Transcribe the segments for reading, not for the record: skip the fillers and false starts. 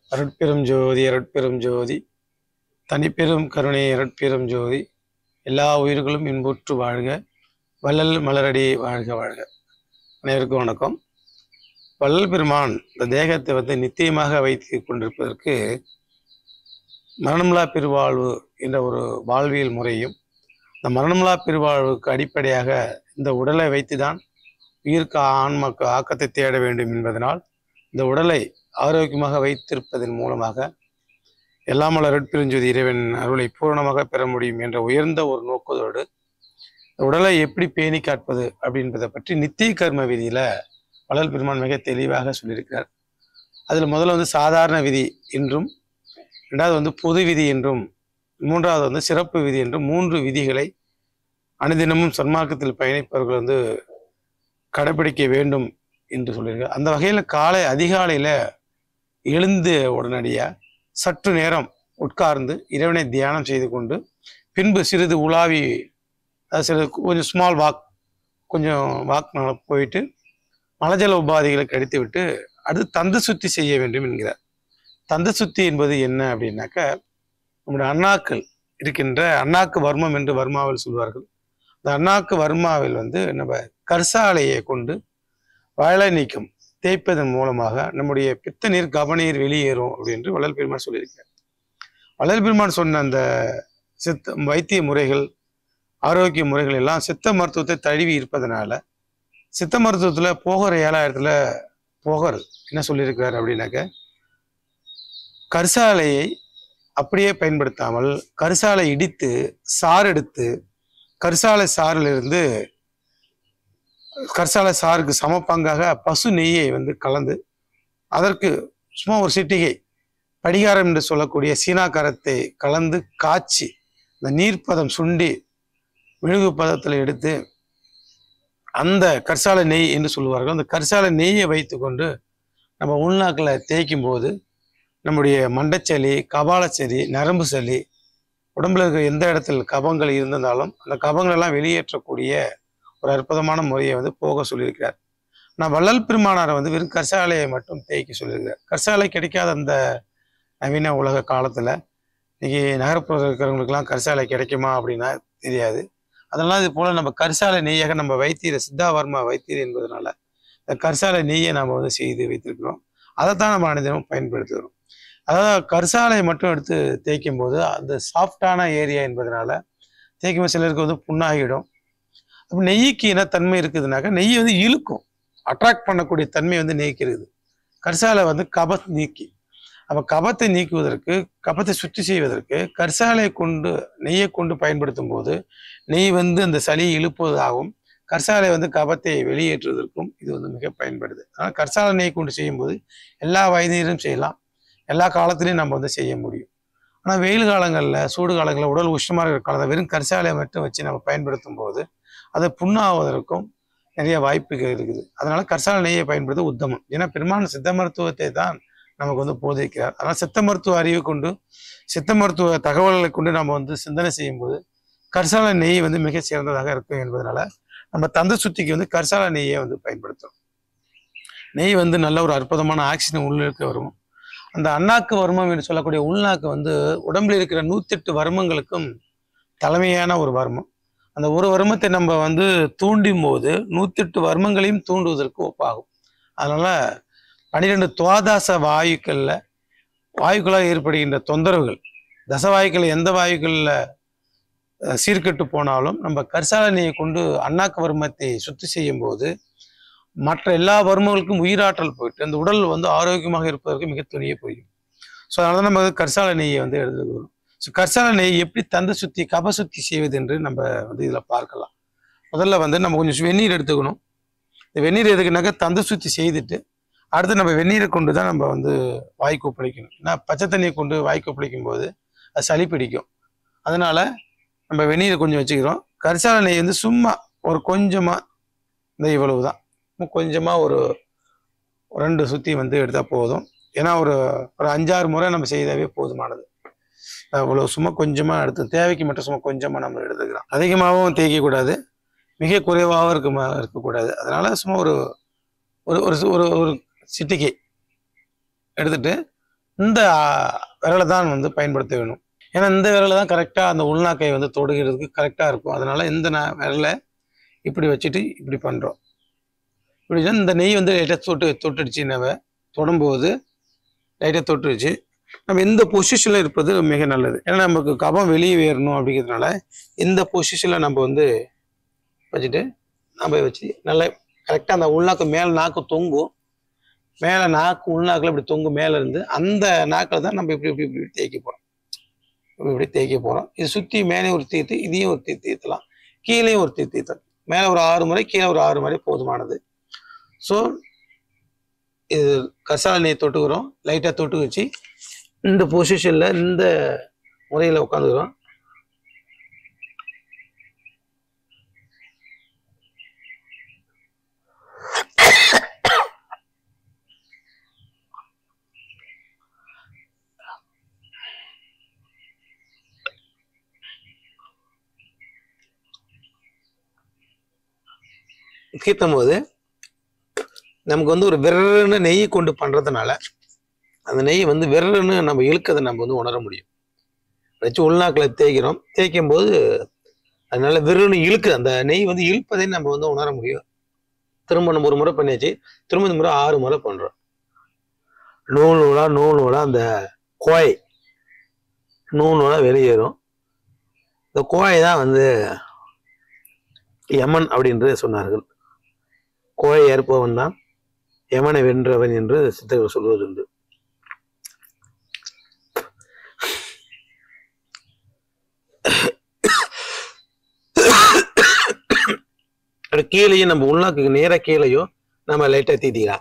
அருட்பெரும் ஜோதி அருட்பெரும் ஜோதி தனிப்பெரும் கருணை அருட்பெரும் ஜோதி. எல்லா உயிர்களும் இன்புற்று வாழ்க, வள்ளல் மலரடி வாழ்க வாழ்க. அனைவருக்கும் வணக்கம். வள்ளல் பெருமான் இந்த தேகத்தை நித்தியமாக வைத்து கொண்டிருப்பதற்கு மரணமில்லா பெருவாழ்வு என்ற ஒரு வாழ்வியல் முறையும், இந்த மரணமில்லா பெருவாழ்வுக்கு அடிப்படையாக இந்த உடலை வைத்துதான் உயிருக்கு ஆன்மாக்கு ஆக்கத்தை தேட வேண்டும் என்பதனால் இந்த உடலை ஆரோக்கியமாக வைத்திருப்பதன் மூலமாக எல்லாம் வல்ல அருட்பெருஞ்சோதி இறைவன் அருளை பூரணமாக பெற முடியும் என்ற உயர்ந்த ஒரு நோக்கத்தோடு உடலை எப்படி பேணி காப்பது அப்படின்றதை பற்றி நித்திய கர்ம விதியில வள்ளல் பெருமான் மிக தெளிவாக சொல்லியிருக்கிறார். அதில் முதல்ல சாதாரண விதி என்றும், ரெண்டாவது பொது விதி என்றும், மூன்றாவது சிறப்பு விதி என்றும் 3 விதிகளை அனுதினமும் சன்மார்க்கத்தில் பயணிப்பவர்கள் கடைபிடிக்க வேண்டும் என்று சொல்லியிருக்கார். அந்த வகையில் அதிகாலையில் எழுந்து உடனடியாக சற்று நேரம் உட்கார்ந்து இறைவனை தியானம் செய்து கொண்டு பின்பு சிறிது உலாவி, கொஞ்சம் ஸ்மால் வாக், போயிட்டு மலஜல உபாதிகளை கடித்து விட்டு அடுத்து தந்த சுத்தி செய்ய வேண்டும் என்கிறார். தந்த சுத்தி என்பது என்ன அப்படின்னாக்க, நம்முடைய அண்ணாக்கள் இருக்கின்ற அண்ணாக்கு வர்மம் என்று வர்மாவில் சொல்வார்கள். அந்த அண்ணாக்கு வர்மாவில் நம்ம கர்சாலையை கொண்டு வயலை நீக்கம் தேய்ப்பதன் மூலமாக நம்முடைய பித்த நீர் கபநீர் வெளியேறும் அப்படின்னு வள்ளல் பெருமான் சொல்லியிருக்கார். வள்ளல் பெருமான் சொன்ன அந்த வைத்திய முறைகள், ஆரோக்கிய முறைகள் எல்லாம் சித்த மருத்துவத்தை தழுவி இருப்பதனால சித்த மருத்துவத்துல போகர் 7000த்துல போகர் என்ன சொல்லியிருக்கிறார் அப்படின்னாக்க, கரிசாலையை அப்படியே பயன்படுத்தாமல் கரிசாலை இடித்து சாறு எடுத்து கரிசாலை சாருக்கு சமப்பங்காக பசு நெய்யை கலந்து அதற்கு சும்மா ஒரு சிட்டிகை படிகாரம் என்று சொல்லக்கூடிய சீனாக்காரத்தை கலந்து காய்ச்சி இந்த நீர்ப்பதம் சுண்டி மெழுகு பதத்தில் எடுத்து அந்த கரிசாலை நெய் என்று சொல்லுவார்கள். அந்த கரிசாலை நெய்யை வைத்து கொண்டு நம்ம உள்நாக்கில் தேய்க்கும் போது நம்முடைய மண்டச்சளி, கபாலச்சளி, நரம்பு சளி, உடம்புல இருக்க எந்த இடத்தில் கபங்கள் இருந்திருந்தாலும் அந்த கபங்கள் எல்லாம் வெளியேற்றக்கூடிய ஒரு அற்புதமான முறையை போக சொல்லியிருக்கிறார். நான் வள்ளல் பெருமானாரை வெறும் கரிசாலையை மட்டும் தேய்க்க சொல்லியிருக்கிறார். கரிசாலை கிடைக்காத அந்த நவீன உலக காலத்துல இன்னைக்கு நகர்ப்புறத்தில் இருக்கிறவங்களுக்கெல்லாம் கரிசாலை கிடைக்குமா அப்படின்னா தெரியாது. அதெல்லாம் இது போல நம்ம கரிசாலை நெய்யாக நம்ம வைத்தியர் சித்தாவர்மா வைத்தியர் என்பதனால இந்த கரிசாலை நெய்யை நம்ம செய்து வைத்திருக்கிறோம். அதைத்தான் நம்ம அனைத்தினமும் பயன்படுத்துகிறோம். அதாவது கரிசாலை மட்டும் எடுத்து தேய்க்கும் போது அந்த சாஃப்டான ஏரியா என்பதனால தேய்க்கும் போது சிலருக்கு புண்ணாகிடும். அப்போ நெய்க்கு என்ன தன்மை இருக்குதுனாக்கா, நெய் இழுக்கும், அட்ராக்ட் பண்ணக்கூடிய தன்மை நெய்க்கு இருக்குது. கரிசாலை கபத்தை நீக்கி, அப்போ கபத்தை நீக்குவதற்கு, கபத்தை சுற்றி செய்வதற்கு கரிசாலையை கொண்டு நெய்யை கொண்டு பயன்படுத்தும் போது நெய் அந்த சளியை இழுப்பதாகவும் கரிசாலை கபத்தை வெளியேற்றுவதற்கும் இது மிக பயன்படுது. ஆனால் கரிசாலை நெய் கொண்டு செய்யும்போது எல்லா வயதினரும் செய்யலாம், எல்லா காலத்திலையும் நம்ம செய்ய முடியும். ஆனால் வெயில் காலங்களில், சூடு காலங்களில், உடல் உஷ்ணமாக இருக்கிற காலத்தில் வெறும் கரிசாலையை மட்டும் வச்சு நம்ம பயன்படுத்தும் போது அதை புண்ணாவதற்கும் நிறைய வாய்ப்புகள் இருக்குது. அதனால கரிசாலை நெய்யை பயன்படுத்த உத்தமம். ஏன்னா பெருமான் சித்த மருத்துவத்தை தான் நமக்கு போதிக்கிறார். அதனால் சித்த மருத்துவ அறிவை கொண்டு, சித்த மருத்துவ தகவல்களை கொண்டு நம்ம சிந்தனை செய்யும் போது கரிசாலை நெய் மிக சிறந்ததாக இருக்கும் என்பதனால நம்ம தந்த சுத்திக்கு கரிசாலை நெய்யை பயன்படுத்தும். நெய் நல்ல ஒரு அற்புதமான ஆக்சிஜன் உள்ளிருக்க வரும். அந்த அண்ணாக்கு வர்மம் என்று சொல்லக்கூடிய உள்நாக்கு உடம்புல இருக்கிற 108 வர்மங்களுக்கும் தலைமையான ஒரு வர்மம். அந்த ஒரு வர்மத்தை நம்ம தூண்டும் போது 108 வர்மங்களையும் தூண்டுவதற்கு ஒப்பாகும். அதனால 12 துவாதாச வாயுக்களால் ஏற்படுகின்ற தொந்தரவுகள், தசவாயுக்கள் எந்த வாயுக்களில் சீர்கெட்டு போனாலும் நம்ம கரிசாலை நெய்யை கொண்டு அண்ணாக்கு வர்மத்தை சுத்தி செய்யும் போது மற்ற எல்லா வர்மங்களுக்கும் உயிராற்றல் போயிட்டு அந்த உடல் ஆரோக்கியமாக இருப்பதற்கு மிக துணிய போயிடும். ஸோ அதனால நம்ம கரிசாலை நெய்யை எடுத்துக்கிறோம். ஸோ கரிசாலை நெய் எப்படி தந்த சுத்தி, கப சுத்தி செய்வது என்று நம்ம இதில் பார்க்கலாம். முதல்ல நம்ம கொஞ்சம் வெந்நீர் எடுத்துக்கணும். இந்த வெந்நீர் எதுக்குனாக்கா தந்த சுத்தி செய்துட்டு அடுத்து நம்ம வெந்நீரை கொண்டு தான் நம்ம வாய் கொப்பளிக்கணும். ஏன்னா பச்சை தண்ணியை கொண்டு வாய் கொப்பளிக்கும் போது அது சளி பிடிக்கும். அதனால நம்ம வெந்நீரை கொஞ்சம் வச்சுக்கிறோம். கரிசாலை நெய் சும்மா ஒரு கொஞ்சமாக இந்த இவ்வளவு தான், கொஞ்சமாக ஒரு 2 சுத்தி எடுத்தால் போதும். ஏன்னா ஒரு 5-6 முறை நம்ம செய்தாவே போதுமானது. இவ்வளோ சும்மா கொஞ்சமாக எடுத்து, தேவைக்கு மட்டும் சும்மா கொஞ்சமாக நம்ம எடுத்துக்கலாம். அதிகமாகவும் தேய்க்கக்கூடாது, மிக குறைவாகவும் இருக்கக்கூடாது. அதனால சும்மா ஒரு ஒரு ஒரு ஒரு சிட்டிகை எடுத்துட்டு இந்த விரலை தான் வந்து பயன்படுத்த வேணும். ஏன்னா இந்த விரலை தான் கரெக்டாக அந்த உள்நாக்கை வந்து தொடுகிறதுக்கு கரெக்டாக இருக்கும். அதனால இந்த விரலை இப்படி வச்சுட்டு இப்படி பண்ணுறோம். இப்படி இந்த நெய் வந்து லைட்டாக தொட்டுடுச்சு. நம்ம தொடும்போது லைட்டாக தொட்டுடுச்சு. நம்ம இந்த பொசிஷனில் இருப்பது மிக நல்லது. ஏன்னா நமக்கு கபம் வெளியே வேறணும் அப்படிங்கிறதுனால இந்த பொசிஷனில் நம்ம வந்து வச்சுட்டு நம்ம வச்சு நல்லா கரெக்டாக அந்த உள்நாக்கு மேலே நாக்கு தொங்கும். மேலே நாக்கு உள்நாக்கில் இப்படி தொங்கும் மேலே இருந்து அந்த நாக்கில் தான் நம்ம இப்படி இப்படி இப்படி தேய்க்க போகிறோம். இப்படி தேய்க்க போகிறோம். இது சுற்றி மேலே ஒரு தீர்த்து இதையும் ஒரு தீர்த்தலாம், கீழேயும் ஒரு தீர்த்தலாம். மேலே ஒரு 6 முறை, கீழே ஒரு 6 முறை போதுமானது. ஸோ இது கசால நெய் தொட்டுக்கிறோம். லைட்டாக தொட்டு வச்சு இந்த பொசிஷனில் இந்த முறையில் உட்காந்துக்கிறோம். கீர்த்தும் போது நமக்கு வந்து ஒரு விரன்னு நெய் கொண்டு பண்ணுறதுனால அந்த நெய் வந்து விரன்னு நம்ம இழுக்கதை நம்ம வந்து உணர முடியும். வச்சு உள்நாக்கில் தேய்க்கிறோம். தேய்க்கும் போது அதனால விரன்னு இழுக்கு அந்த நெய் வந்து இழுப்பதை நம்ம வந்து உணர முடியும். திரும்ப நம்ம ஒரு முறை பண்ணியாச்சு. திரும்ப இந்த முறை 6 முறை பண்ணுறோம். நூல் நூலாக அந்த கோயை நூலாக வெளியேறும். இந்த கோயை தான் வந்து யமன் அப்படின்று சொன்னார்கள். கோயை ஏற்பவன் தான் யமனை வென்றவன் என்று சித்தர்கள் சொல்வதுண்டு. கீழேயும் நம்ம உள்நாக்கு நேர கீழேயும் நம்ம லைட்டா தீட்டிக்கலாம்.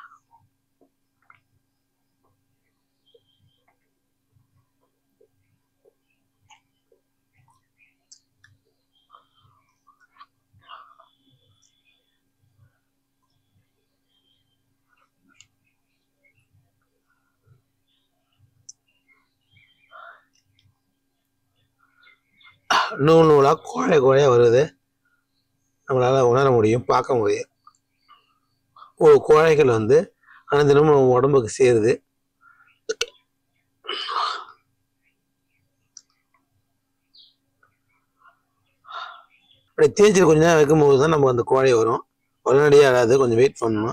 நூலா கோழையா வருது. நம்மளால உணர முடியும், பார்க்க முடியும். கோழைகள் வந்து அனந்தனமும் நம்ம உடம்புக்கு சேருது. அப்படி தேய்ச்சி கொஞ்ச நேரம் வைக்கும்போது தான் நம்ம அந்த கோழை வரும். உடனடியாக வராது, கொஞ்சம் வெயிட் பண்ணணும்.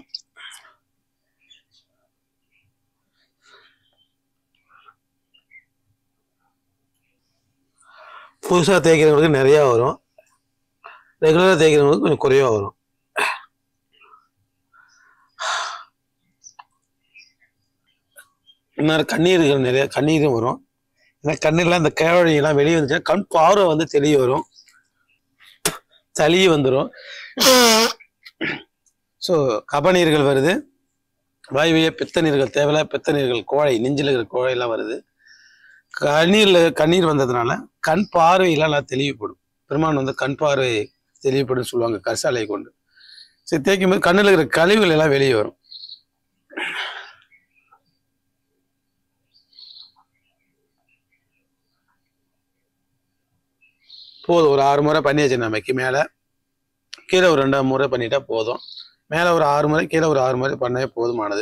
புதுசாக தேய்க்கிறவங்களுக்கு நிறையா வரும், ரெகுலராக தேய்க்கிறவங்களுக்கு கொஞ்சம் குறைவாக வரும். இன்னும் கண்ணீர்கள் நிறைய கண்ணீரும் வரும். ஏன்னா கண்ணீர்லாம் இந்த கேவழியெல்லாம் வெளியே வந்துச்சுன்னா கண் பார்வை வந்து தெளிய வரும், சளியே வந்துடும். ஸோ கபநீர்கள் வருது, வாய்வைய பித்த நீர்கள் தேவையில்ல, பித்த நீர்கள் கோழை நெஞ்சில் இருக்கிற கோழையெல்லாம் வருது. கண்ணீர் வந்ததுனால கண் பார்வையெல்லாம் நல்லா தெளிவுபடும். பெருமான் வந்து கண் பார்வை தெளிவுபடும் சொல்லுவாங்க கரிசாலையை கொண்டு. சரி, தேய்க்கும் போது கண்ணில் இருக்கிற கழிவுகள் எல்லாம் வெளியே வரும். போதும், ஒரு 6 முறை பண்ணியாச்சு. நமக்கு மேலே கீழே ஒரு 2 முறை பண்ணிட்டா போதும். மேலே ஒரு 6 முறை, கீழே ஒரு 6 முறை பண்ணவே போதுமானது.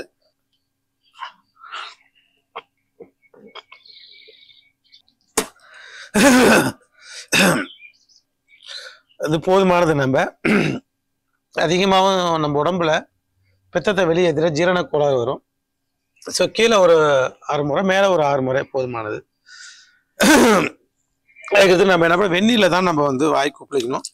அது போதுமானது. நம்ம அதிகமாகவும் நம்ம உடம்புல பித்தத்தை வெளியேற்ற ஜீரண கோளாறு வரும். ஸோ கீழே ஒரு 6 முறை, மேலே ஒரு 6 முறை போதுமானது. அதுக்கு நம்ம என்ன பண்ண, வெந்நீர்ல தான் நம்ம வந்து வாய் குப்பிக்கணும்.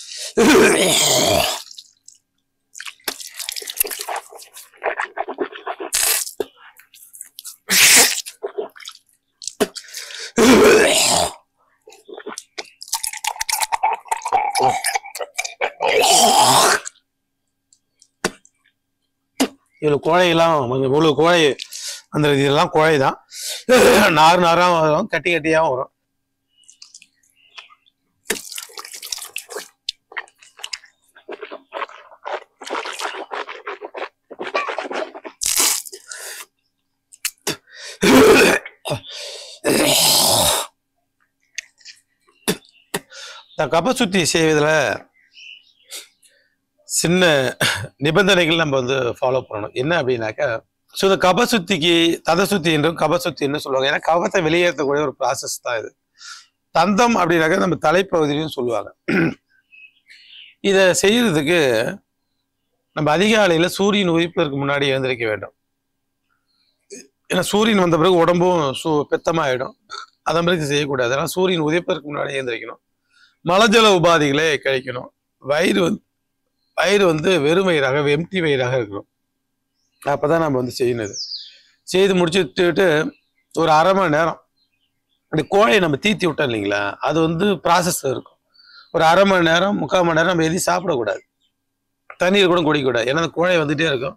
இவ்வளோ கோழையெல்லாம் இவ்வளோ கோழை அந்த இதெல்லாம் கோழை தான். நாராக வரும், கட்டி கட்டியாகவும் வரும். கப சுத்தி செய்வதில் சின்ன நிபந்தனைகள் நம்ம வந்து ஃபாலோ பண்ணணும். என்ன அப்படின்னாக்கா, ஸோ இந்த கபசுத்திக்கு ததசுத்தி என்றும் கபசுத்தி என்று சொல்லுவாங்க. ஏன்னா கபத்தை வெளியேற்றக்கூடிய ஒரு ப்ராசஸ் தான் இது. தந்தம் அப்படின்னாக்க நம்ம தலைப்பகுதியிலும் சொல்லுவாங்க. இதை செய்யறதுக்கு நம்ம அதிகாலையில சூரியன் உதிப்பதற்கு முன்னாடி எழுந்திருக்க வேண்டும். ஏன்னா சூரியன் வந்த பிறகு உடம்பும் பெத்தமாயிடும். அதன் பிறகு செய்யக்கூடாது. அதனால சூரியன் உதிப்பதற்கு முன்னாடி எழுந்திருக்கணும். மலஜல உபாதிகளை கழிக்கணும். வயிறு வந்து வெறும் வயிறாக எம்டி வயிறாக இருக்கணும். அப்பதான் நம்ம வந்து செய்யணும். இது செய்து முடிச்சுட்டு ஒரு அரை மணி நேரம் அப்படி கோழையை நம்ம தீத்தி விட்டோம் இல்லைங்களா, அது வந்து ப்ராசஸ்ல இருக்கும். ஒரு அரை மணி நேரம் 3/4 மணி நேரம் நம்ம எதையும் சாப்பிடக்கூடாது, தண்ணீர் கூட குடிக்கக்கூடாது. ஏன்னா அந்த கோழை வந்துட்டே இருக்கும்.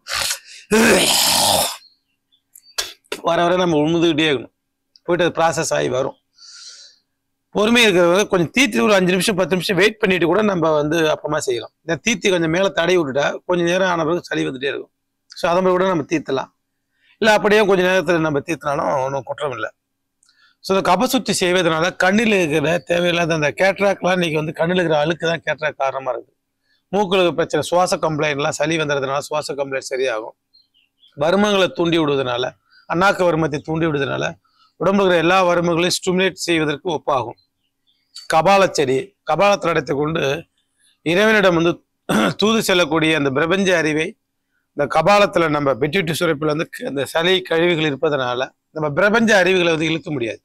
வர வர நம்ம உழுந்துக்கிட்டே இருக்கணும். போயிட்டு அது ப்ராசஸ் ஆகி வரும். பொறுமையாக இருக்கிறவங்க கொஞ்சம் தீத்தி ஒரு 5 நிமிஷம் 10 நிமிஷம் வெயிட் பண்ணிட்டு கூட நம்ம வந்து அப்புறமா செய்யலாம். இந்த தீத்தி கொஞ்சம் மேலே தடவி விட்டுட்டா கொஞ்சம் நேரம் ஆன பிறகு சளி வந்துட்டே இருக்கும். ஸோ அதை கூட நம்ம தீர்த்தலாம். இல்லை அப்படியே கொஞ்சம் நேரத்தில் நம்ம தீர்த்தினாலும் ஒன்றும் குற்றம் இல்லை. ஸோ இந்த கபசுத்தி செய்வதனால கண்ணில் இருக்கிற தேவையில்லாத அந்த கேட்ராக்லாம் இன்னைக்கு வந்து கண்ணில் இருக்கிற அழுக்கு தான் கேட்ராக் காரணமாக இருக்குது. மூக்குல பிரச்சனை, சுவாச கம்ப்ளைண்ட்லாம் சளி வந்துடுறதுனால சுவாச கம்ப்ளைண்ட் சரியாகும். வருமங்களை தூண்டி விடுவதனால, அண்ணாக்கு வருமத்தை தூண்டி விடுவதனால உடம்புல இருக்கிற எல்லா வருமங்களையும் ஸ்டிமுலேட் செய்வதற்கு ஒப்பாகும். கபாலச்செடி, கபாலத்தில் அடைத்து கொண்டு இறைவனிடம் வந்து தூது செல்லக்கூடிய அந்த பிரபஞ்ச அறிவை இந்த கபாலத்துல நம்ம பெட்யூட்டி சுரப்பில் வந்து அந்த சளி கழிவுகள் இருப்பதனால நம்ம பிரபஞ்ச அறிவுகளை வந்து இழுக்க முடியாது.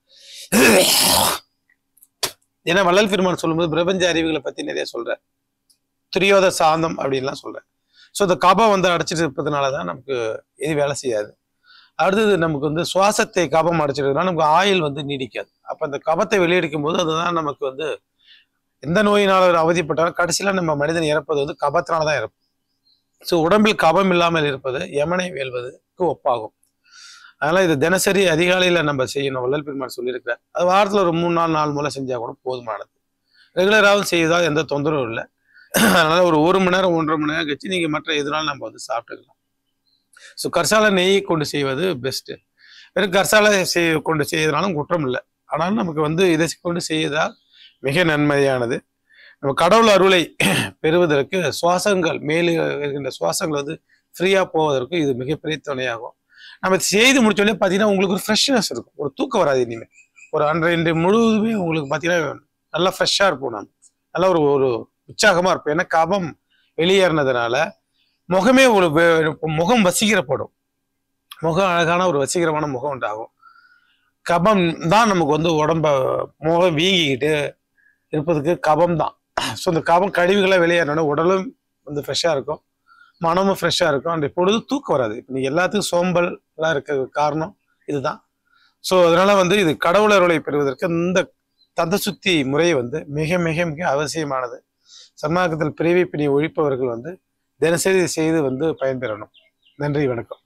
ஏன்னா வள்ளல் பெருமான் சொல்லும்போது பிரபஞ்ச அறிவுகளை பத்தி நிறைய சொல்றார். துரியோத சாந்தம் அப்படின்லாம் சொல்றேன். ஸோ இந்த கபம் வந்து அடைச்சிட்டு இருப்பதுனாலதான் நமக்கு இது வேலை செய்யாது. அடுத்தது நமக்கு வந்து சுவாசத்தை கபம் அடைச்சிருக்கிறதுனால நமக்கு ஆயுள் வந்து நீடிக்காது. அப்ப அந்த கபத்தை வெளியெடுக்கும் போது அதுதான் நமக்கு வந்து எந்த நோயினால அவதிப்பட்டாலும் கடைசியில நம்ம மனிதன் இறப்பது வந்து கபத்தினாலதான் இறப்போம். ஸோ உடம்பில் கபம் இல்லாமல் இருப்பது யமனை வெல்வதற்கு ஒப்பாகும். அதனால இது தினசரி அதிகாலையில நம்ம செய்யணும். வள்ளல் பெருமான் சொல்லியிருக்கிறார். அது வாரத்துல ஒரு 3-4 முறை செஞ்சா கூட போதுமானது. ரெகுலராகவும் செய்வதால் எந்த தொந்தரவும் இல்லை. அதனால ஒரு 1 மணி நேரம் 1.5 மணி நேரம் கழிச்சு நீங்க மற்ற எதுனாலும் நம்ம வந்து சாப்பிட்டுக்கலாம். ஸோ கற்சாலை நெய் கொண்டு செய்வது பெஸ்ட். வெறும் கற்சாலை கொண்டு செய்வதனாலும் குற்றம் இல்லை. ஆனாலும் நமக்கு வந்து இதை கொண்டு செய்வதால் மிக நன்மையானது. நம்ம கடவுள் அருளை பெறுவதற்கு சுவாசங்கள் மேலே இருக்கின்ற சுவாசங்கள் வந்து ஃப்ரீயா போவதற்கு இது மிகப்பெரிய துணையாகும். நம்ம செய்து முடிச்சோடனே பார்த்தீங்கன்னா உங்களுக்கு ஒரு ஃப்ரெஷ்னஸ் இருக்கும். ஒரு தூக்கம் வராது. இனிமேல் ஒரு அன்றைய முழுவதுமே உங்களுக்கு பார்த்தீங்கன்னா நல்லா ஃப்ரெஷ்ஷாக இருப்போம். நம்ம நல்லா ஒரு உற்சாகமா இருப்போம். ஏன்னா கபம் வெளியேறினதுனால முகமே ஒரு முகம் வசீகரப்படும். முகம் அழகான ஒரு வசீகரமான முகம் உண்டாகும். கபம் தான் நமக்கு வந்து முகம் வீங்கிக்கிட்டு இருப்பதுக்கு கபம் தான். ஸோ இந்த கபம் கழிவுகளை வெளியேறணும். உடலும் வந்து ஃப்ரெஷ்ஷாக இருக்கும், மனமும் ஃப்ரெஷ்ஷாக இருக்கும். அந்த பொழுது தூக்கம் வராது. இப்போ நீங்கள் எல்லாத்துக்கும் சோம்பல் எல்லாம் இருக்க காரணம் இதுதான். ஸோ அதனால வந்து இது கடவுள் அருளை பெறுவதற்கு இந்த தந்தசுத்தி முறை வந்து மிக மிக மிக அவசியமானது. சன்மார்க்கத்தில் பிரிவை பிணி ஒழிப்பவர்கள் வந்து தினசரி செய்து வந்து பயன்பெறணும். நன்றி, வணக்கம்.